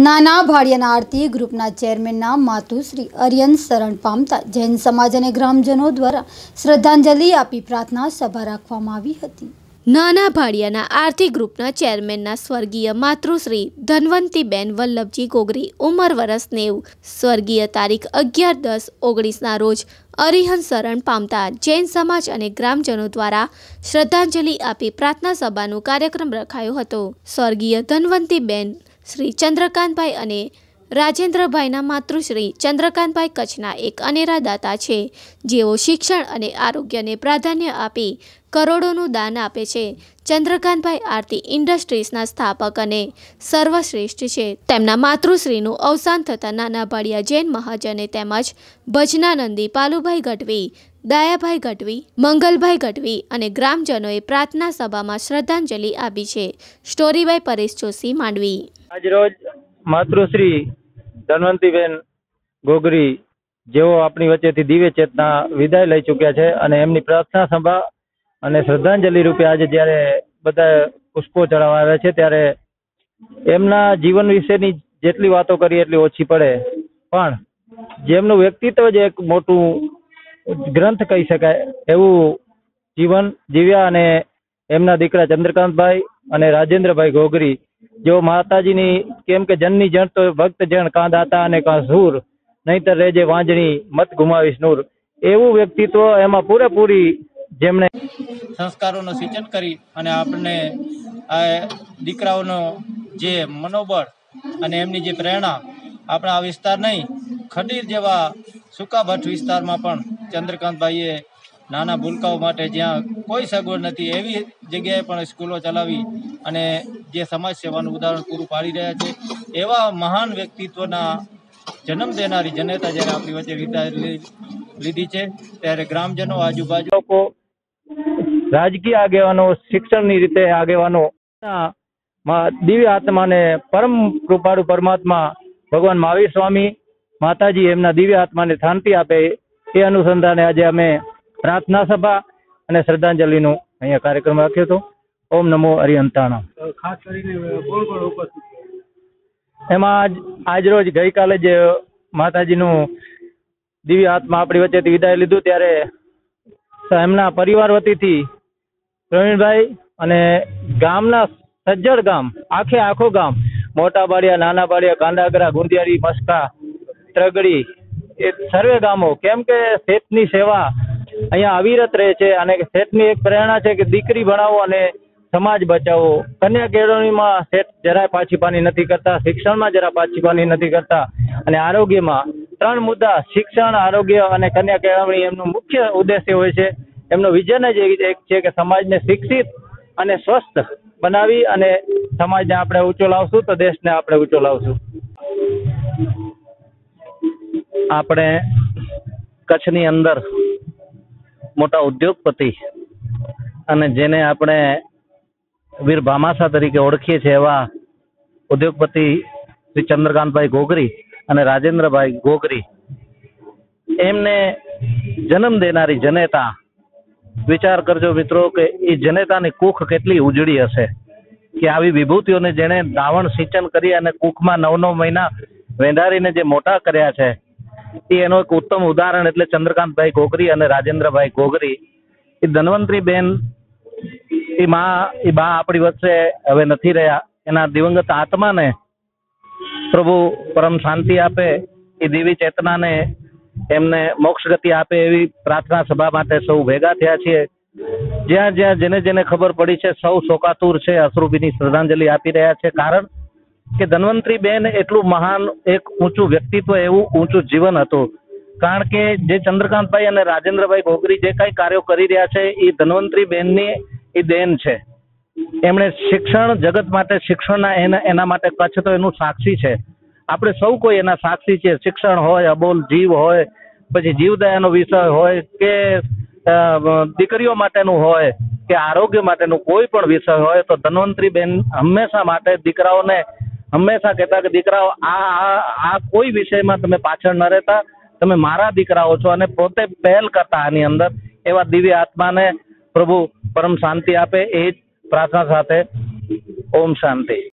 નાના ભાડિયાના આરતી ગ્રુપના ચેરમેનના માતુશ્રી અરિયન શરણ પામતા જૈન સમાજ અને ગ્રામજનો દ્વારા શ્રદ્ધાંજલિ આપી પ્રાર્થના સભા રાખવામાં આવી હતી। નાના ભાડિયાના આરતી ગ્રુપના ચેરમેનના સ્વર્ગીય માતૃશ્રી ધનવંતીબેન વલ્લભજી ગોગરી ઉંમર વર્ષ 90 સ્વર્ગીય તારીખ 11/10/19 રોજ અરિહંત શરણ પામતા જૈન સમાજ અને ગ્રામજનો દ્વારા શ્રદ્ધાંજલિ આપી પ્રાર્થના સભાનો કાર્યક્રમ રખાયો હતો। સ્વર્ગીય ધનવંતીબેન શ્રી ચંદ્રકાંતભાઈ અને રાજેન્દ્રભાઈના માતૃશ્રી ચંદ્રકાંતભાઈ કચ્છના એક અનેરા દાતા છે, જેઓ શિક્ષણ અને આરોગ્યને પ્રાધાન્ય આપી કરોડોનું દાન આપે છે। ચંદ્રકાંતભાઈ આરતી ઇન્ડસ્ટ્રીઝના સ્થાપક અને સર્વશ્રેષ્ઠ છે। તેમના માતૃશ્રીનું અવસાન થતાં નાના ભાડિયા જૈન મહાજને તેમજ ભજનાનંદી પાલુભાઈ ગઢવી, દાયાભાઈ ગઢવી, મંગલભાઈ ગઢવી અને ગ્રામજનોએ પ્રાર્થના સભામાં શ્રદ્ધાંજલિ આપી છે। Story by Paresh Joshi Mandvi. આજરોજ માતૃશ્રી ધનવંતીબેન ગોગરી જેઓ આપણી વચ્ચેથી દિવ્ય ચેતના વિદાય લઈ ચૂક્યા છે અને એમની પ્રાર્થના સભા અને શ્રદ્ધાંજલિ રૂપે આજે જ્યારે બધા પુષ્પો ચડાવવા આવ્યા છે ત્યારે એમના જીવન વિશેની જેટલી વાતો કરીએ એટલી ઓછી પડે, પણ જેમનું વ્યક્તિત્વ જ એક મોટું ગ્રંથ કહી શકાય એવું જીવન જીવ્યા અને એમના દીકરા ચંદ્રકાંતભાઈ અને રાજેન્દ્રભાઈ ગોગરી જો માતાજીની કેમ કે જનની જણ તો ભક્ત જણ કાં દાતા અને કાં સૂર, નહીતર રેજે વાંજણી મત ગુમાવીશ નૂર, એવું વ્યક્તિત્વ એમાં પૂરેપૂરી જેમણે સંસ્કારોનું સિંચન કરી અને આપણને આ દીકરાઓનો જે મનોબળ અને એમની જે પ્રેરણા આપણા આ વિસ્તાર નહીં ખડીર જેવા સૂકા ભટ્ટ વિસ્તારમાં પણ ચંદ્રકાંતભાઈએ નાના ભૂલકાઓ માટે જ્યાં કોઈ સગવડ નથી એવી જગ્યાએ પણ સ્કૂલો ચલાવી અને જે સમાજ સેવાનું ઉદાહરણ પૂરું પાડી રહ્યા છે, એવા મહાન વ્યક્તિત્વના જન્મ દેનારી જનેતા જ્યારે આપણી વચ્ચે વિદાય લીધી છે ત્યારે ગ્રામજનો, આજુબાજુ લોકો, રાજકીય આગેવાનો, શિક્ષણની રીતે આગેવાનો દિવ્ય આત્માને પરમ કૃપાળુ પરમાત્મા ભગવાન મહાવીર સ્વામી માતાજી એમના દિવ્ય આત્માને શાંતિ આપે એ અનુસંધાને આજે અમે પ્રાર્થના સભા અને શ્રદ્ધાંજલિનો અહીંયા કાર્યક્રમ રાખ્યો હતો। ઓમ નમો અરિહંતાણમ। ખાસ કરીને કોણ કોણ ઉપસ્થિત? એમાં આજરોજ ગઈકાલે જ માતાજીનું દિવ્ય આત્મા આપણી વચ્ચેથી વિદાય લીધું ત્યારે એમના પરિવાર વતીથી પ્રવીણભાઈ અને ગામના સજ્જડ ગામ આખો ગામ મોટા બાડિયા, નાના બાડિયા, કાંડાગરા, ગુંદિયારી, મસ્કા, ત્રગડી એ સર્વે ગામો કેમ કે શેઠની સેવા અહીંયા અવિરત રહે છે અને શેઠની એક પ્રેરણા છે કે દીકરી ભણાવો અને સમાજ બચાવો। કન્યા કેળવણીમાં શેઠ જરાય પાછીપાની નથી કરતા, શિક્ષણમાં જરા પાછીપાની નથી કરતા અને આરોગ્યમાં 3 મુદ્દા શિક્ષણ, આરોગ્ય અને કન્યા કેળવણી એમનું મુખ્ય ઉદ્દેશ્ય હોય છે। એમનો વિઝન જ એક છે કે સમાજને શિક્ષિત અને સ્વસ્થ બનાવી અને સમાજને આપણે ઊંચો લાવશું તો દેશને આપણે ઊંચો લાવશું। આપણે કચ્છની અંદર મોટા ઉદ્યોગપતિ અને જેને આપણે વીર ભામાસા તરીકે ઓળખીએ છીએ એવા ઉદ્યોગપતિ શ્રી ચંદ્રકાંતભાઈ ગોગરી અને રાજેન્દ્રભાઈ ગોગરી એમને જન્મ દેનારી જનેતા, વિચાર કરજો મિત્રો કે એ જનેતાની કુખ કેટલી ઉજળી હશે કે આવી વિભૂતિઓને જેણે દાવણ સિંચન કરી અને કુખમાં 9 મહિના વેંધારીને જે મોટા કર્યા છે એ એનો એક ઉત્તમ ઉદાહરણ એટલે ચંદ્રકાંતભાઈ ગોગરી અને રાજેન્દ્રભાઈ ગોગરી। એ ધનવંતરીબેન એ બા આપણી વચ્ચે હવે નથી રહ્યા, એના દિવંગત આત્માને પ્રભુ પરમ શાંતિ આપે, એ દેવી ચેતનાને એમને મોક્ષ ગતિ આપે એવી પ્રાર્થના સભા માટે સૌ ભેગા થયા છીએ। જ્યાં જ્યાં જેને ખબર પડી છે સૌ શોકાતુર છે, અશ્રુભીની શ્રદ્ધાંજલિ આપી રહ્યા છે। કારણ કે ધનવંતરીબેન એટલું મહાન એક ઊંચું વ્યક્તિત્વ, એવું ઊંચું જીવન હતું। કારણ કે જે ચંદ્રકાંતભાઈ અને રાજેન્દ્રભાઈ ગોગરી જે કઈ કાર્યો કરી રહ્યા છે એ ધનવંતરીબેનની એ દેન છે। એમણે શિક્ષણ જગત માટે, શિક્ષણના એના માટે કચ્છ તો એનું સાક્ષી છે, આપણે સૌ કોઈ એના સાક્ષી છે। શિક્ષણ હોય, અબોલ જીવ હોય, પછી જીવદયાનો વિષય હોય કે દીકરીઓ માટેનું હોય કે આરોગ્ય માટેનું કોઈ પણ વિષય હોય તો ધનવંતરીબેન હંમેશા માટે દીકરાઓને હંમેશા કહેતા કે દીકરાઓ આ કોઈ વિષયમાં તમે પાછળ ન રહેતા, તમે મારા દીકરાઓ છો અને પોતે પહેલ કરતા આની અંદર એવા દિવ્ય આત્માને પ્રભુ પરમ શાંતિ આપે એ જ પ્રાર્થના સાથે ઓમ શાંતિ।